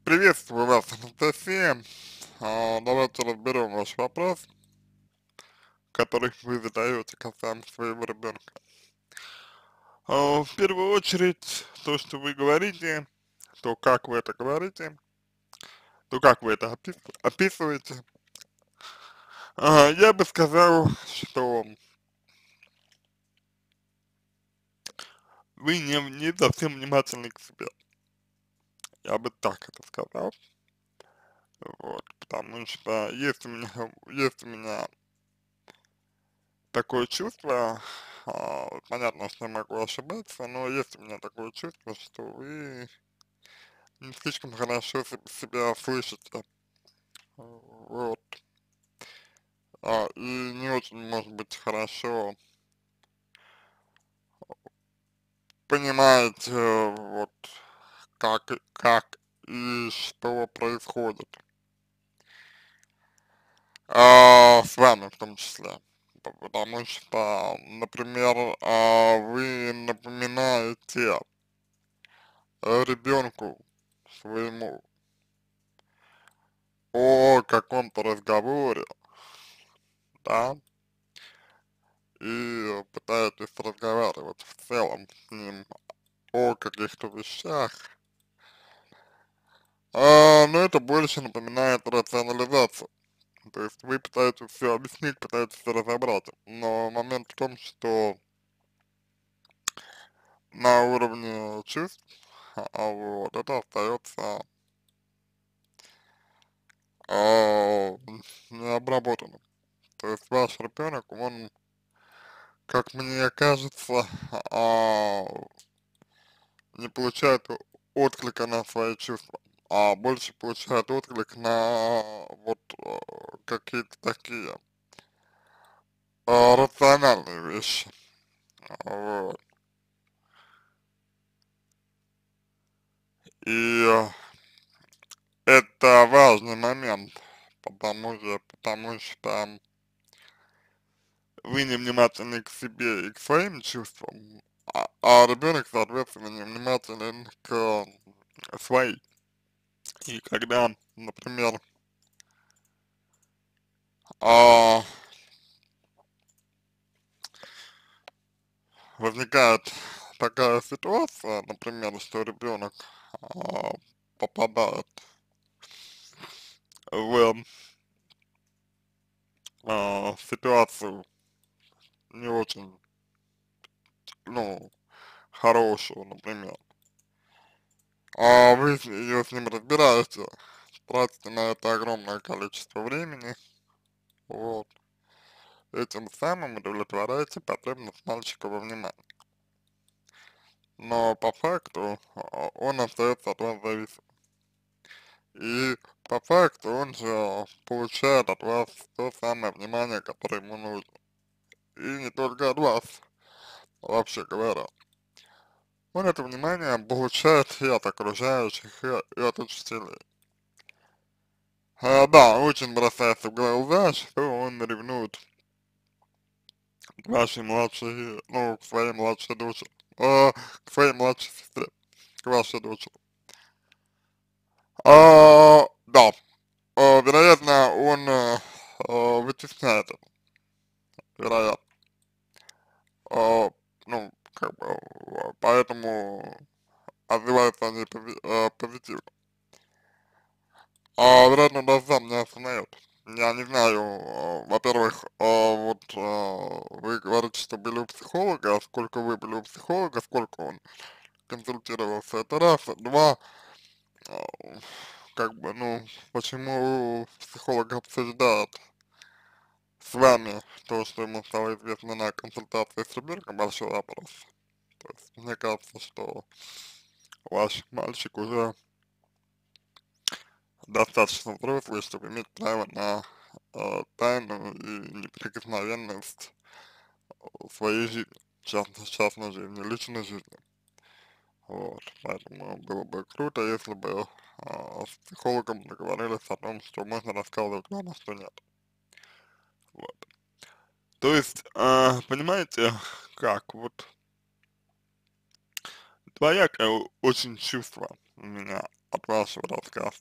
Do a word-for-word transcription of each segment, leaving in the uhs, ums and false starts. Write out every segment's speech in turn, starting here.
Приветствую вас, Анастасия. А, давайте разберем ваш вопрос, который вы задаете касаемо своего ребенка. А, в первую очередь, то, что вы говорите, то, как вы это говорите, то, как вы это опис описываете, а, я бы сказал, что вы не, не совсем внимательны к себе. Я бы так это сказал. Вот, потому что есть у меня, есть у меня такое чувство, а, понятно, что я могу ошибаться, но есть у меня такое чувство, что вы не слишком хорошо се- себя слышите, вот, а, и не очень, может быть, хорошо понимаете, вот, как, и- как и что происходит, а, с вами в том числе. П- Потому что, например, а, вы напоминаете ребенку своему о каком-то разговоре, да, и пытаетесь разговаривать в целом с ним о каких-то вещах, а, но это больше напоминает рационализацию. То есть вы пытаетесь все объяснить, пытаетесь все разобрать, но момент в том, что на уровне чувств, а, вот, это остается а, необработанным. То есть ваш ребенок, он, как мне кажется, а, не получает отклика на свои чувства, а больше получает отклик на вот э, какие-то такие э, рациональные вещи. Вот. И э, это важный момент, потому что, потому что вы невнимательны к себе и к своим чувствам, а, а ребенок, соответственно, невнимателен к своим. И когда, например, а, возникает такая ситуация, например, что ребенок а, попадает в а, ситуацию не очень, ну, хорошую, например, а вы ее с ним разбираете, тратите на это огромное количество времени, вот, этим самым удовлетворяете потребность мальчика во внимании. Но по факту а, он остается от вас зависим. И по факту он же получает от вас то самое внимание, которое ему нужно. И не только от вас, вообще говоря. Он это внимание получает и от окружающих, и, и от учителей. А, да, очень бросается в глаза, что он ревнует к вашей младшей, ну, к своей младшей дочери, а, к своей младшей сестре, к вашей дочери. А, да, а, вероятно, он а, а, вытесняет это, вероятно. А, ну, как бы, а, поэтому отзываются они пози- а, позитивно. А, вероятно, даже сам не осознает. Я не знаю, а, во-первых, а, вот а, вы говорите, что были у психолога, а сколько вы были у психолога, сколько он консультировался, это раз. Два, а, как бы, ну, почему психолог обсуждает с вами то, что ему стало известно на консультации с ребенком, большой вопрос. То есть, мне кажется, что ваш мальчик уже достаточно взрослый, чтобы иметь право на э, тайну и неприкосновенность своей жизни, частной, частной жизни, личной жизни. Вот, поэтому было бы круто, если бы а, с психологом договорились о том, что можно рассказывать вам, а что нет. Вот. То есть, а, понимаете, как, вот, двоякое очень чувство у меня. от вашего рассказа.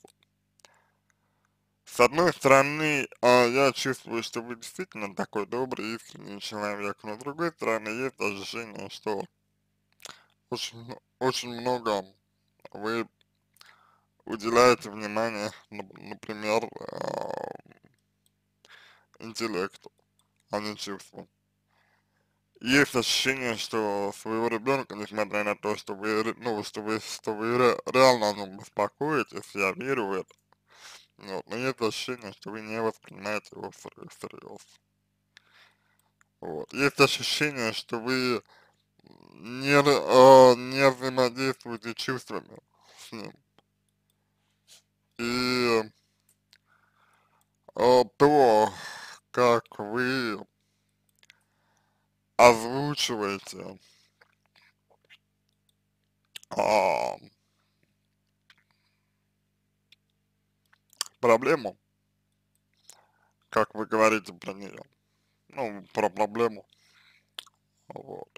С одной стороны, а, я чувствую, что вы действительно такой добрый, искренний человек, но с другой стороны, есть ощущение, что очень, мно- очень много вы уделяете внимание, нап- например, а, интеллекту, а не чувствам. Есть ощущение, что своего ребенка, несмотря на то, что вы, ре- ну, что вы, что вы ре- реально о нем беспокоитесь, я верю в это, вот, но есть ощущение, что вы не воспринимаете его всер- всерьез. Вот. Есть ощущение, что вы не, р- а, не взаимодействуете чувствами с ним. И а, то, как вы озвучиваете а, проблему, как вы говорите про нее, ну, про проблему, вот.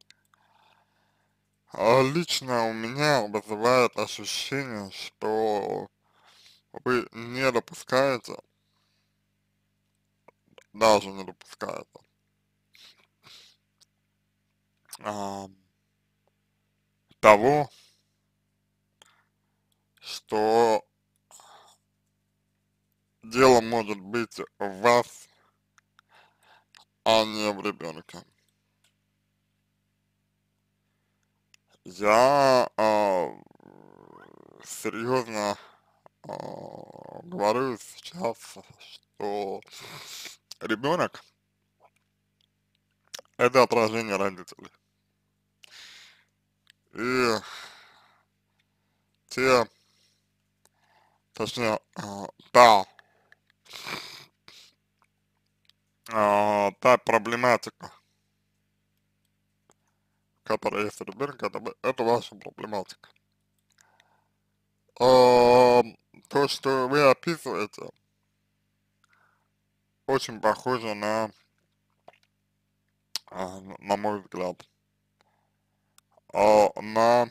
А лично у меня вызывает ощущение, что вы не допускаете, даже не допускаете, а, того, что дело может быть в вас, а не в ребенке. Я а, серьезно а, говорю сейчас, что ребенок это отражение родителей. И те, точнее, а, та, а, та проблематика, которая есть у ребенка, это, в- это ваша проблематика. А, то, что вы описываете, очень похоже на, а, на мой взгляд, а, на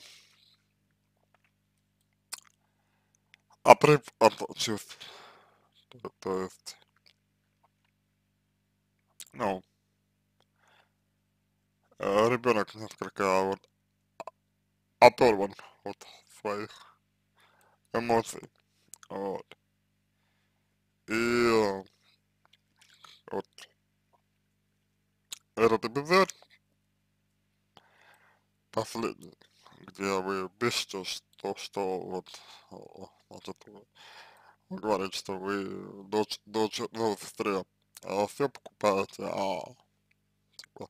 отрыв от чувств. То, то есть, ну, э, ребенок несколько вот оторван от своих эмоций, вот. И э, вот этот эпизод последний, где вы пишете, что, что вот, о, значит, вы говорите, что вы дочь, дочь, ну, сестре все покупаете, а типа,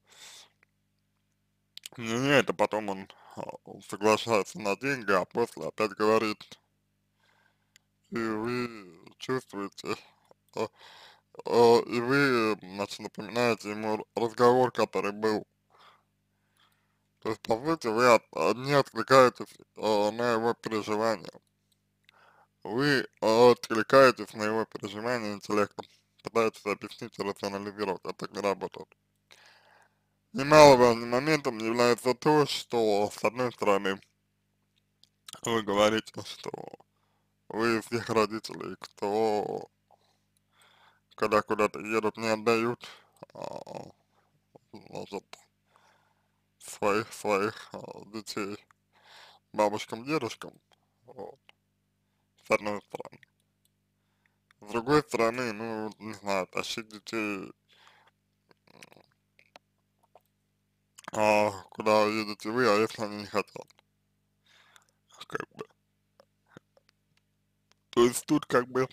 не, не, это потом он а, он соглашается на деньги, а после опять говорит, и вы чувствуете, а, а, и вы, значит, напоминаете ему разговор, который был. То есть, по сути, вы от, а, не откликаетесь а, на его переживания. Вы а, откликаетесь на его переживания интеллектом. Пытаетесь объяснить и рационализировать. Это так не работает. Немаловажным моментом является то, что, с одной стороны, вы говорите, что вы из тех родителей, кто, когда куда-то едут, не отдают, а, значит, своих, своих а, детей бабушкам, дедушкам, вот, с одной стороны. С другой стороны, ну, не знаю, тащить детей, а, куда едете вы, а если они не хотят, как бы. То есть тут как бы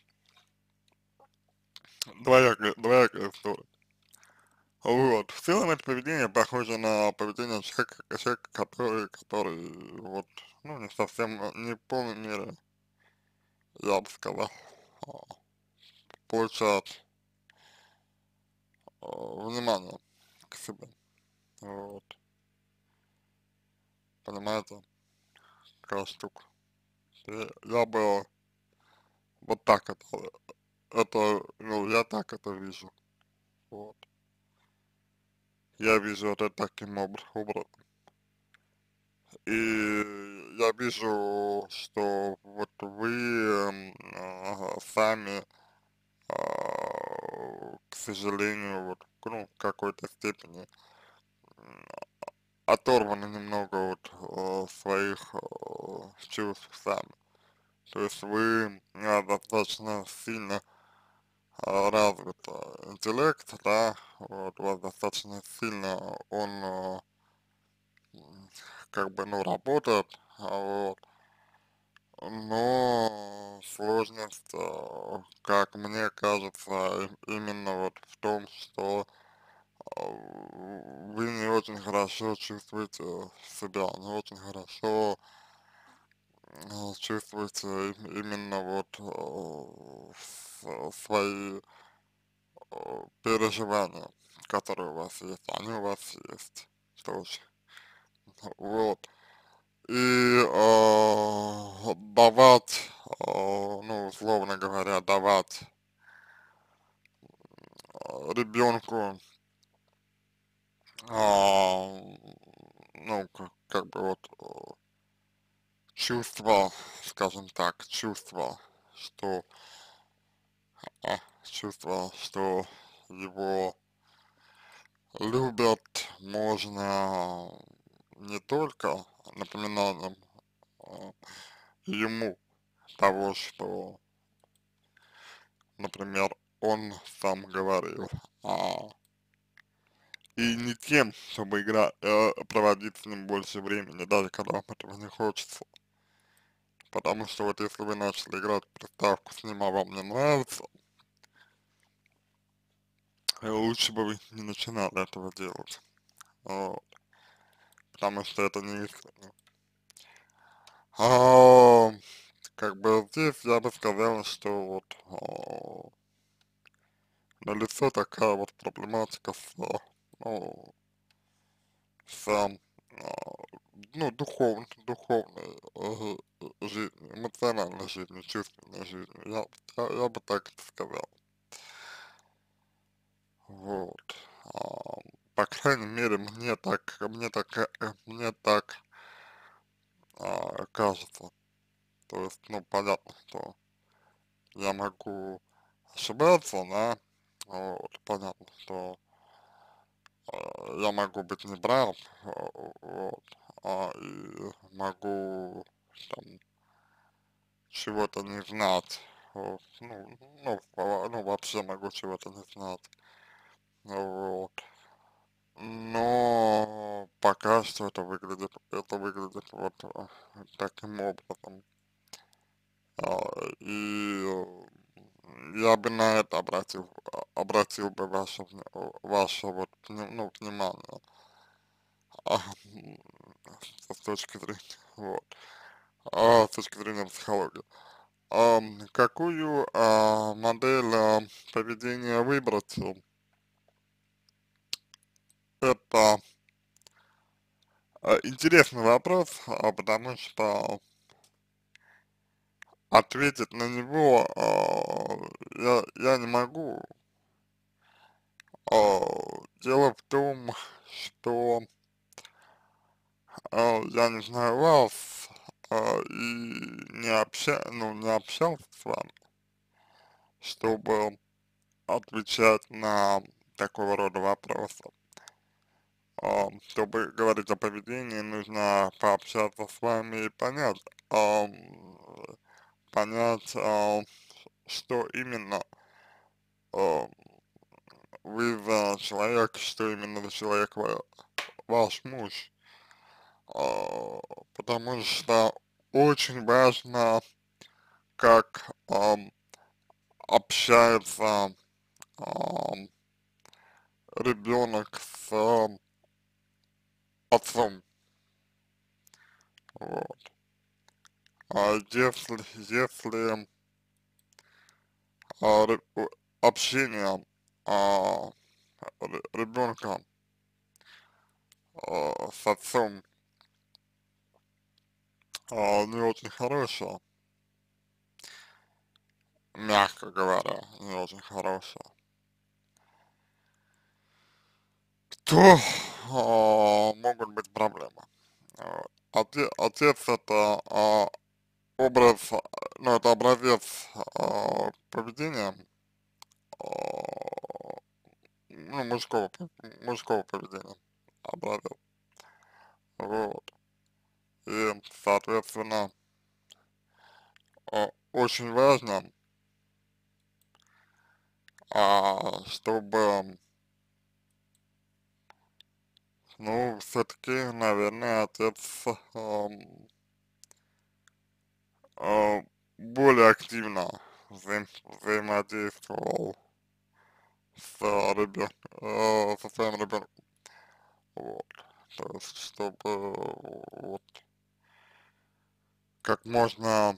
двоякая, двоякая история. Вот. В целом это поведение похоже на поведение человека, человека, который, который вот, ну, не совсем, э, не в полной мере, я бы сказал, а, получает а, внимание к себе. Вот. Понимаете, какая штука. И я бы вот так это, это, ну, я так это вижу. Вот. Я вижу это таким образом. И я вижу, что вот вы м, а, сами, а, к сожалению, вот, ну, в какой-то степени м, оторваны немного от э, своих э, чувств сами. То есть вы э, достаточно сильно э, развит э, интеллект, да, вот, у вас достаточно сильно он э, м, как бы, ну, работает, а вот, но сложность, э, как мне кажется, и- именно вот в том, что э, вы не очень хорошо чувствуете себя, не очень хорошо э, чувствуете им- именно вот э, с- свои э, переживания, которые у вас есть, они у вас есть тоже. Вот. И э, давать, э, ну, условно говоря, давать э, ребенку, а, ну, как, как бы вот э, чувство, скажем так, чувство, что, а, чувство, что его любят, можно не только напоминанием а, ему того, что, например, он сам говорил, а, и не тем, чтобы игра, э, проводить с ним больше времени, даже когда вам этого не хочется. Потому что вот если вы начали играть в приставку с ним, а вам не нравится, э, лучше бы вы не начинали этого делать. Вот. Потому что это не искренне. А, как бы здесь я бы сказал, что вот а, налицо такая вот проблематика с, а, ну, с, а, ну, духовной, духовной э, э, жизнью, эмоциональной жизнью, чувственной жизнью, я, я, я бы так это сказал. Вот. А, по крайней мере, мне так, мне так, э, мне так а, кажется. То есть, ну, понятно, что я могу ошибаться, да, вот, понятно, что э, я могу быть неправ, э, вот, а, и могу там чего-то не знать, вот, ну, ну, во- ну, вообще могу чего-то не знать, вот, но пока что это выглядит, это выглядит вот э, таким образом, а, и э, я бы на это обратил, а, обратил бы ваше, вня- ваше вот, вни- ну, внимание, а, м, с точки зрения, вот, а, с точки зрения психологии. Ам, какую а, модель а, поведения выбрать? э, Это а, интересный вопрос, а, потому что ответить на него а, я, я не могу. А, дело в том, что а, я не знаю вас а, и не обща, ну, не общался с вами, чтобы отвечать на такого рода вопросы. А, чтобы говорить о поведении, нужно пообщаться с вами и понять, ам, понять, а, что именно а, вы за человек, что именно за человек ва- ваш муж. А, потому что очень важно, как ам, общается ам, ребенок с ам, отцом. Вот. А если, если а, ре- у- общение а, ребенка а, с отцом а, не очень хорошее, мягко говоря, не очень хорошее, то а, могут быть проблемы. Вот. Оте- Отец это а, образ ну, это образец а, поведения, а, ну, мужского, п- мужского поведения, образец, вот, и, соответственно, а, очень важно, а, чтобы, ну, все-таки, наверное, отец ам, а, более активно взаим- взаимодействовал с ребенком, со своим ребенком, вот, то есть, чтобы вот как можно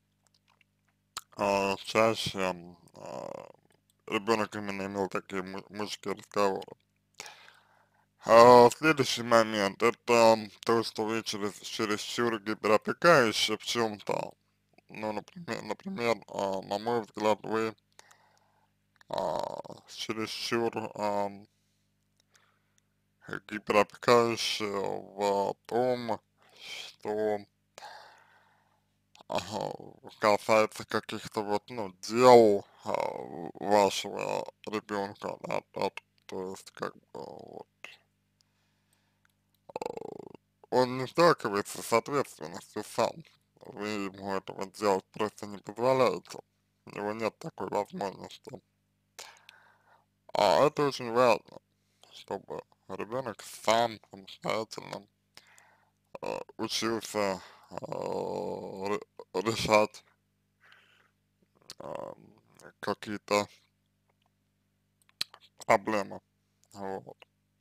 а, чаще а, ребенок именно имел такие му- мужские разговоры. А следующий момент, это то, что вы через, чересчур гиперопекающие в чем-то. Ну, например, например, а, на мой взгляд, вы а, чересчур а, гиперопекающие в том, что ага, касается каких-то вот, ну, дел а, вашего ребенка, да, да, то есть, как бы, вот, он не сталкивается с ответственностью сам, вы ему этого делать просто не позволяете, у него нет такой возможности, а это очень важно, чтобы ребенок сам самостоятельно э, учился э, ре- решать э, какие-то проблемы, вот.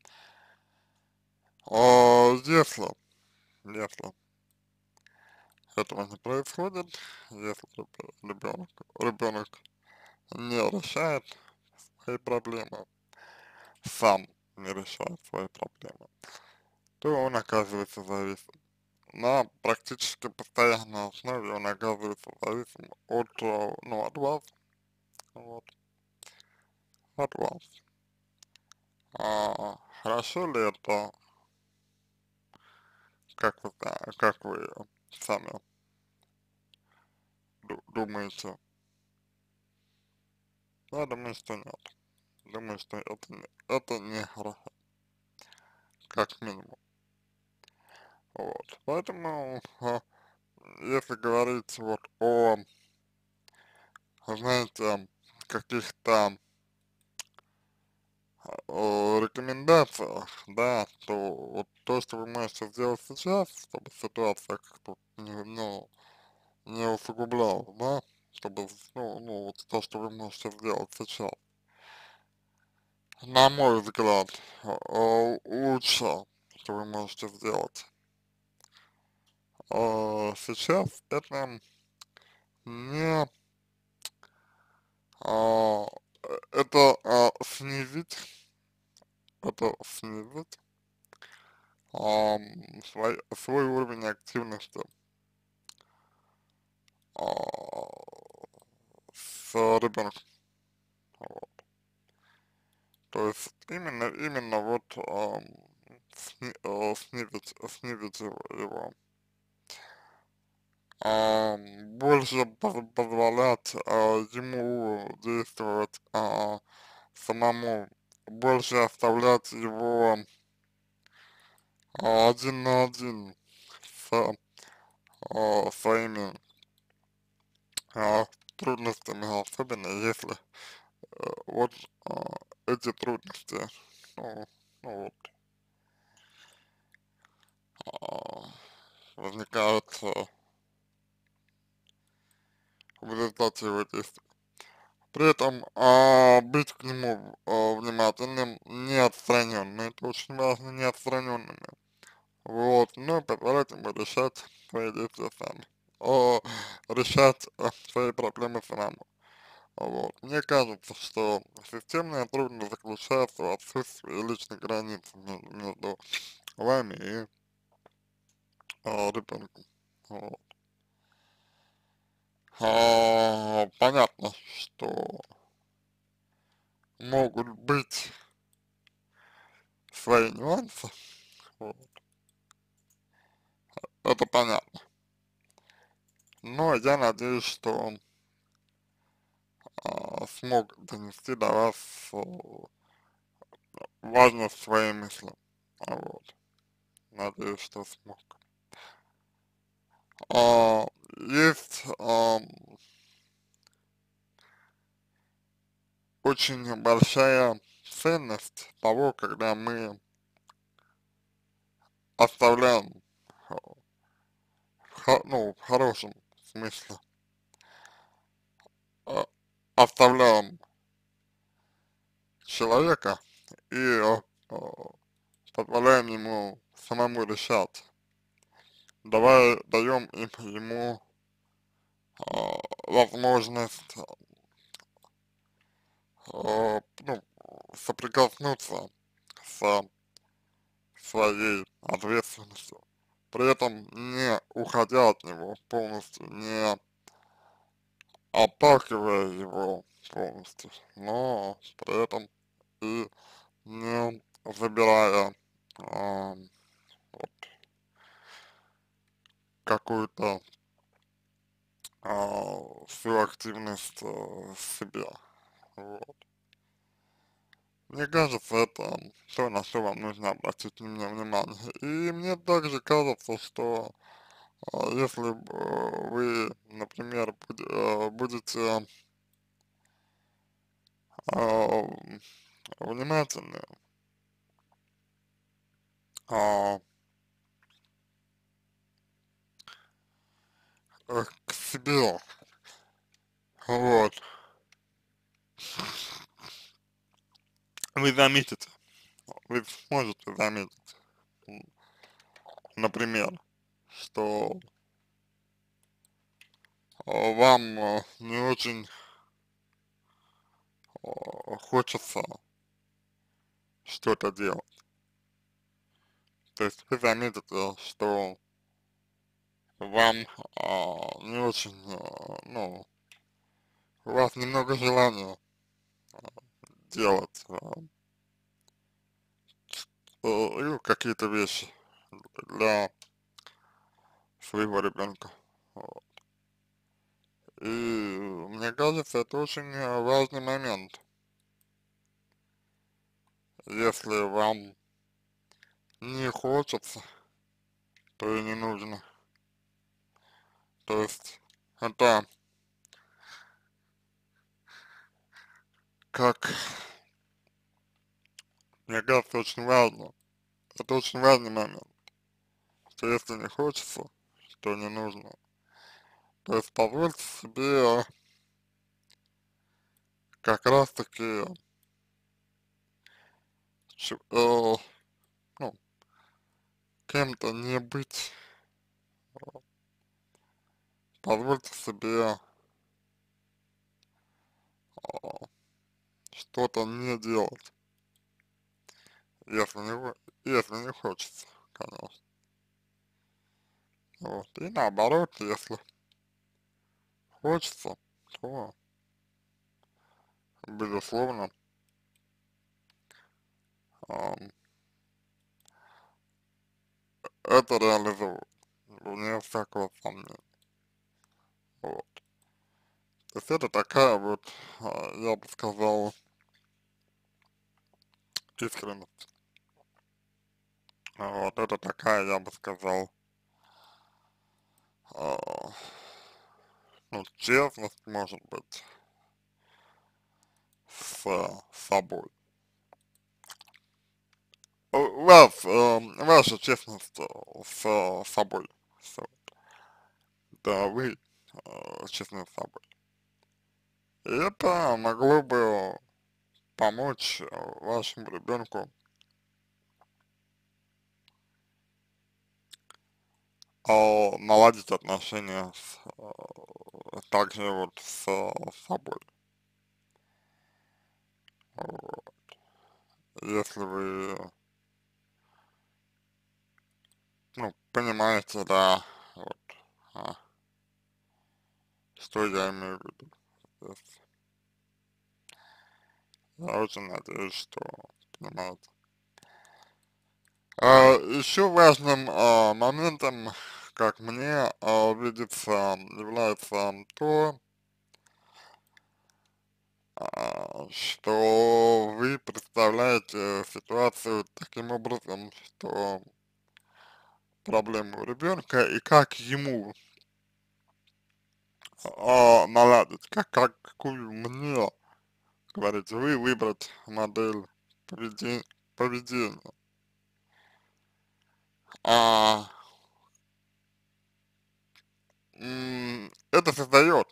А если, если этого не происходит, если ребенок, ребенок не решает свои проблемы, сам не решает свои проблемы, то он оказывается зависим. На практически постоянной основе он оказывается зависим от, э, ну, от вас, вот, от вас. А хорошо ли это, как вы, зна- как вы сами ду- думаете? Я думаю, что нет. Думаю, что это, не- это не хорошо, как минимум. Вот. Поэтому, а, если говорить вот о, знаете, каких-то о рекомендациях, да, то вот то, что вы можете сделать сейчас, чтобы ситуация как-то не, ну, не усугублялась, да, чтобы, ну, ну, вот то, что вы можете сделать сейчас, на мой взгляд, а, а, лучше, что вы можете сделать а, сейчас, это не а, э, это а, снизить, это снизить ам, свой, свой уровень активности а, с ребенком. Вот. То есть именно, именно вот ам, сни- э, снизить, снизить его, его. Ам, больше поз- позволять а, ему действовать а, самому, больше оставлять его а, один на один с а, своими а, трудностями, особенно если э, вот а, эти трудности, ну, ну вот, а, возникают а, в результате его действий. При этом а, быть к нему а, внимательным, не отстраненным, это очень важно, не отстраненными. Вот, но позволять ему решать свои действия сами. О, решать а, свои проблемы самому. Вот. Мне кажется, что системная трудность заключается в отсутствии личных границ между, между вами и а, ребенком. Вот. А, понятно, что могут быть свои нюансы, вот. Это понятно. но я надеюсь, что он а, смог донести до вас а, важность своей мысли. А вот, надеюсь, что смог. А, есть а, очень большая ценность того, когда мы оставляем, а, хо- ну, в хорошем смысле, а, оставляем человека и а, а, позволяем ему самому решать. Давай даем им, ему а, возможность а, ну, соприкоснуться с своей ответственностью, при этом не уходя от него полностью, не отталкивая его полностью, но при этом и не забирая а, вот, какую-то а, всю активность а, себе. Вот. Мне кажется, это то, на что вам нужно обратить мне внимание. И мне также кажется, что а, если э, вы, например, буд- э, будете а, внимательны а, э, к себе, вот, вы заметите, вы сможете заметить, м, например, что а, вам а, не очень а, хочется что-то делать. То есть вы заметите, что вам а, не очень, а, ну, у вас немного желания делать а, э, ну, какие-то вещи для своего ребенка. Вот. И мне кажется, это очень э, важный момент. Если вам не хочется, то и не нужно. То есть это как, мне кажется, очень важно. Это очень важный момент, что если не хочется, то не нужно. То есть позвольте себе как раз таки ч- э, ну, кем-то не быть, позвольте себе а, что-то не делать, если не, хо- если не хочется, конечно. Вот. И наоборот, если хочется, то, безусловно, ам, это реализовывать, вне всякого сомнения. Вот. То есть это такая вот, а, я бы сказал, искренность. А вот это такая, я бы сказал, а, ну, честность, может быть, с собой. У вас, эм, ваша честность э, с собой. С- да, вы э, честны с собой. И это могло бы помочь э, вашему ребенку э, наладить отношения с, э, также вот с собой. Вот. Если вы, ну, понимаете, да, вот, а, что я имею в виду. То есть я очень надеюсь, что понимаете. А, еще важным а, моментом, как мне а, видится, является то, а, что вы представляете ситуацию таким образом, что проблемы у ребенка и как ему а, наладить, как, как, какую мне, говорите вы, выбрать модель поведения, поведения. А, м, это создает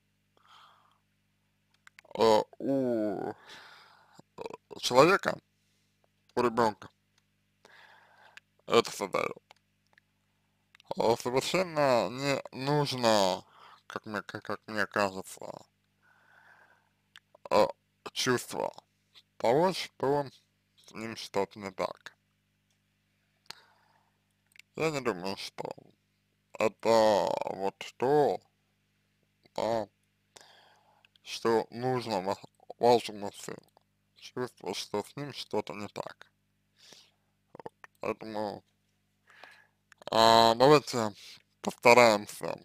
а, у человека, у ребенка, это создает а, совершенно не нужно, как мне, как, как мне кажется, а, чувство того, что с ним что-то не так. Я не думаю, что это вот то, да, что нужно ва- вашему сыну. Чувство, что с ним что-то не так. Поэтому а, давайте постараемся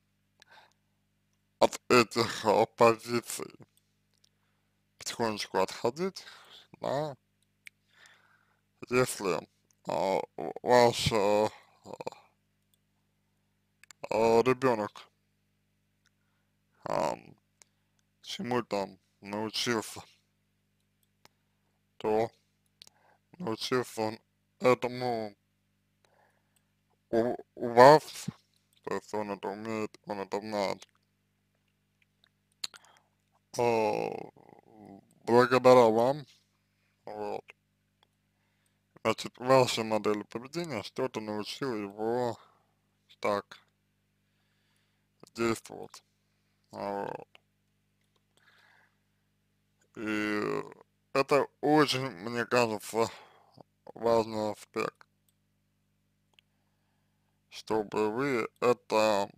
от этих а, позиций потихонечку отходить, да, если а, ваш а, а, ребенок а, чему-то научился, то научился он этому у, у вас, то есть он это умеет, он это знает, а, благодаря вам, вот, значит, ваша модель поведения что-то научила его так действовать, а, вот. И это очень, мне кажется, важный аспект, чтобы вы это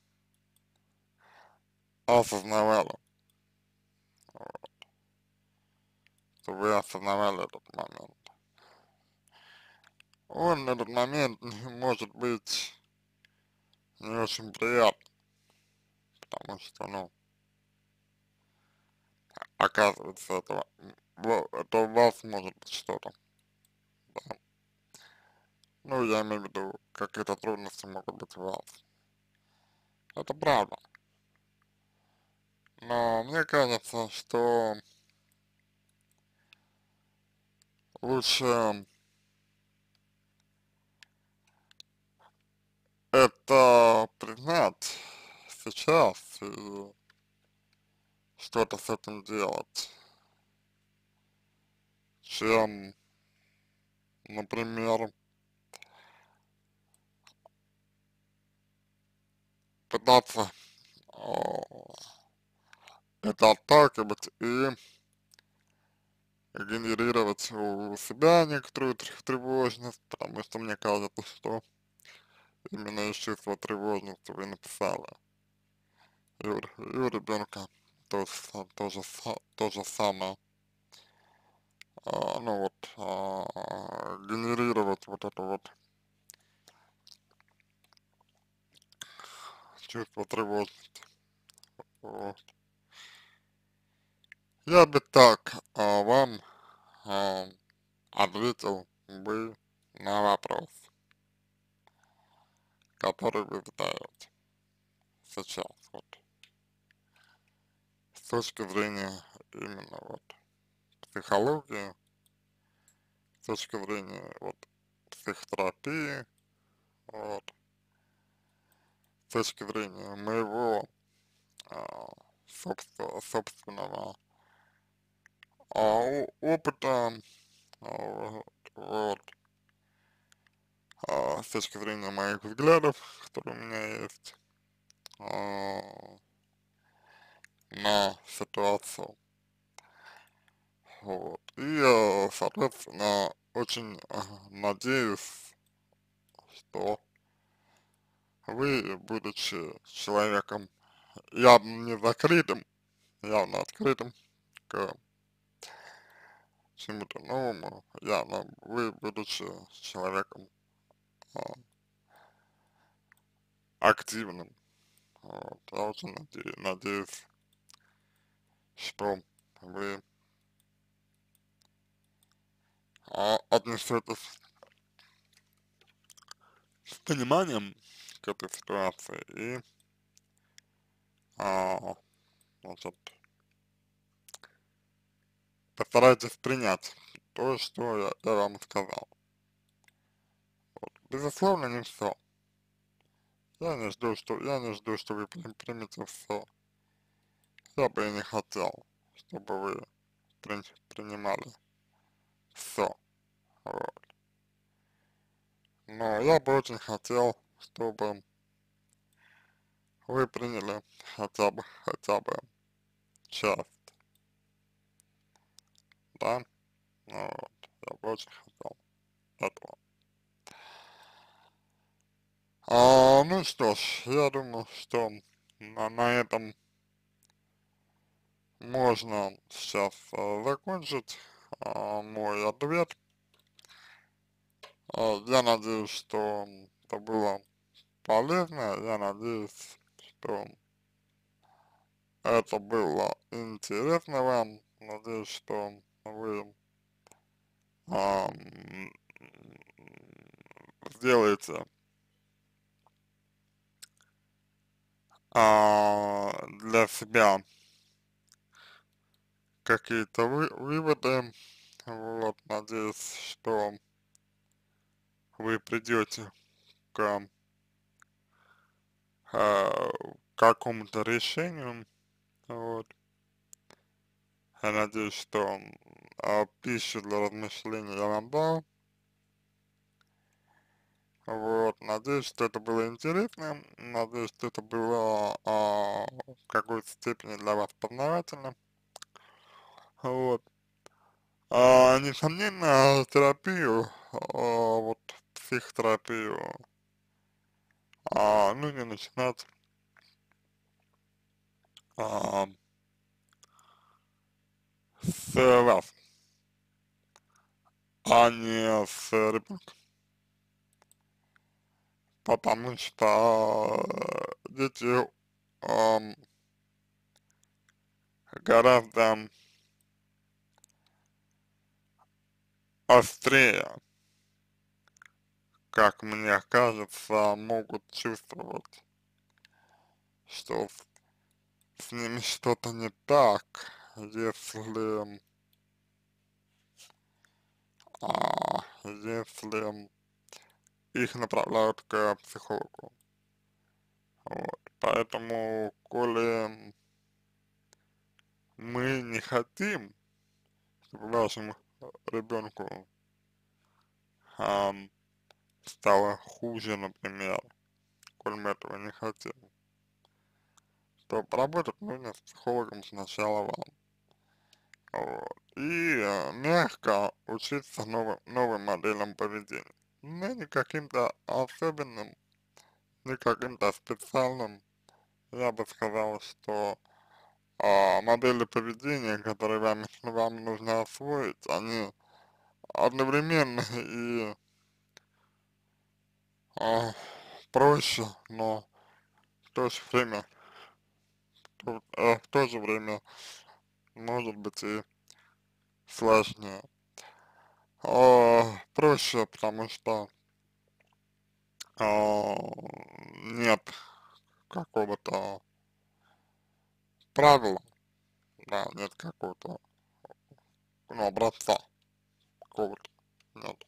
осознавали, чтобы вы осознавали этот момент. Он, этот момент, может быть не очень приятный, потому что, ну, оказывается, это, во- это у вас может быть что-то, да. Ну, я имею в виду, какие-то трудности могут быть у вас. Это правда. Но мне кажется, что лучше это признать сейчас и что-то с этим делать, чем, например, пытаться а, это отталкивать и генерировать у себя некоторую тр- тревожность, потому что мне кажется, что именно из чувства тревожности вы написали, и у, р- и у ребенка то, с- то, же, са- то же самое, а, ну вот, а, генерировать вот это вот чувство тревожности. Вот. Я бы так а, вам а, ответил бы на вопрос, который вы задаете сейчас, вот, с точки зрения именно вот психологии, с точки зрения вот психотерапии, вот, с точки зрения моего а, собствен- собственного а, о- опыта, а, вот, вот, а, с точки зрения моих взглядов, которые у меня есть а, на ситуацию. Вот. И, э, соответственно, очень э, надеюсь, что вы, будучи человеком явно не закрытым, явно открытым к чему-то новому, явно вы, будучи человеком а, активным. Вот. Я очень наде надеюсь, что вы а, отнесетесь с пониманием к этой ситуации и, а, значит, постарайтесь принять то, что я, я вам сказал. Вот. Безусловно, не все. Я не жду, что я не жду, что вы при- примете все. Я бы и не хотел, чтобы вы при- принимали все. Вот. Но я бы очень хотел, чтобы вы приняли хотя бы, хотя бы часть, да? Ну вот. Я бы очень хотел этого. А, ну что ж, я думаю, что на, на этом можно сейчас а, закончить а, мой ответ. А, я надеюсь, что это было полезно. Я надеюсь, что это было интересно вам. Надеюсь, что вы а, м, сделаете а, для себя какие-то вы, выводы. Вот, надеюсь, что вы придете к а, какому-то решению. Вот. Я надеюсь, что а, пищу для размышлений я вам дал. Вот. Надеюсь, что это было интересно. Надеюсь, что это было а, в какой-то степени для вас познавательно. Вот. А, несомненно, терапию, а, вот психотерапию, а, нужно начинать а, с вас, а не с ребенка, потому что э, дети ам, гораздо острее, как мне кажется, могут чувствовать, что с, с ними что-то не так, если, а, если их направляют к психологу. Вот. Поэтому, коли мы не хотим, чтобы вашему ребенку ам, стало хуже, например, коль мы этого не хотим, то поработать нужно с психологом сначала вам. Вот. И э, мягко учиться новым, новым моделям поведения. Но не каким-то особенным, не каким-то специальным. Я бы сказал, что а, модели поведения, которые вам, вам нужно освоить, они одновременно и а, проще, но в то же время, то- э, в то же время может быть и сложнее. А, проще, потому что а, нет какого-то правила, да, нет какого-то, ну, образца какого-то, нет.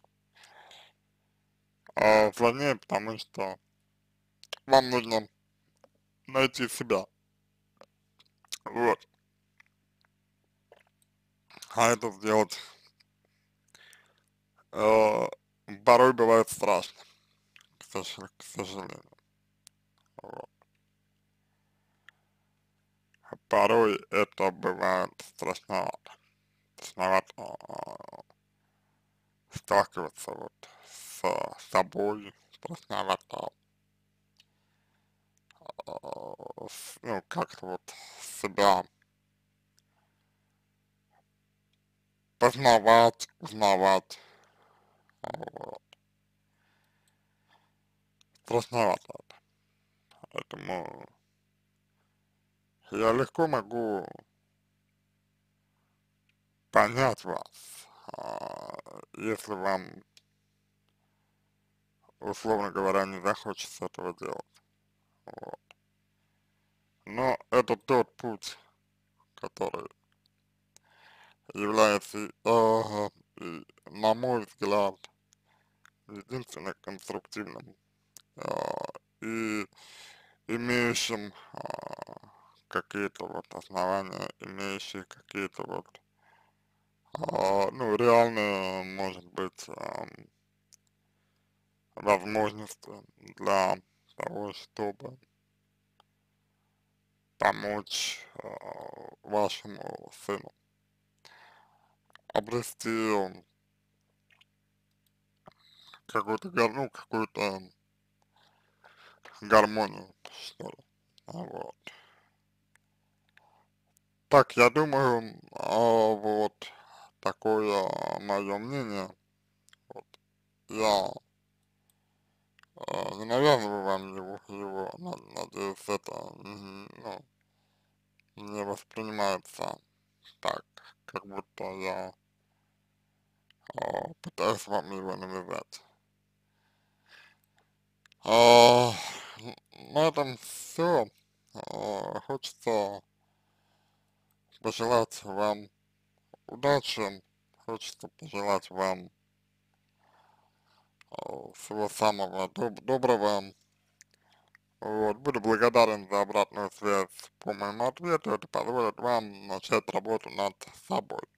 А сложнее, потому что вам нужно найти себя, вот, а это сделать э, порой бывает страшно, к сожалению, к сожалению, вот. Порой это бывает страшновато, страшновато а, сталкиваться вот с собой, страшновато, а, с- ну, как-то вот себя познавать, узнавать, вот, страшновато это, Поэтому я легко могу понять вас, а, если вам, условно говоря, не захочется этого делать. Вот. Но это тот путь, который является, а, и, на мой взгляд, единственно конструктивным, а, и имеющим, а, какие-то вот основания, имеющие какие-то вот, а, ну, реальные, может быть, ам, возможности для того, чтобы помочь, а, вашему сыну обрести какую-то, гар- ну, какую-то гармонию, что ли. А, Вот. Так, я думаю, а, вот такое мое мнение. Вот. Я а, не навязываю вам его, его, на- надеюсь, это, м, ну, не воспринимается так, как будто я а, пытаюсь вам его навязать. А, н- на этом все. Хочется пожелать вам удачи, хочется пожелать вам а, всего самого доб- доброго. Вот, буду благодарен за обратную связь по моему ответу, это позволит вам начать работу над собой.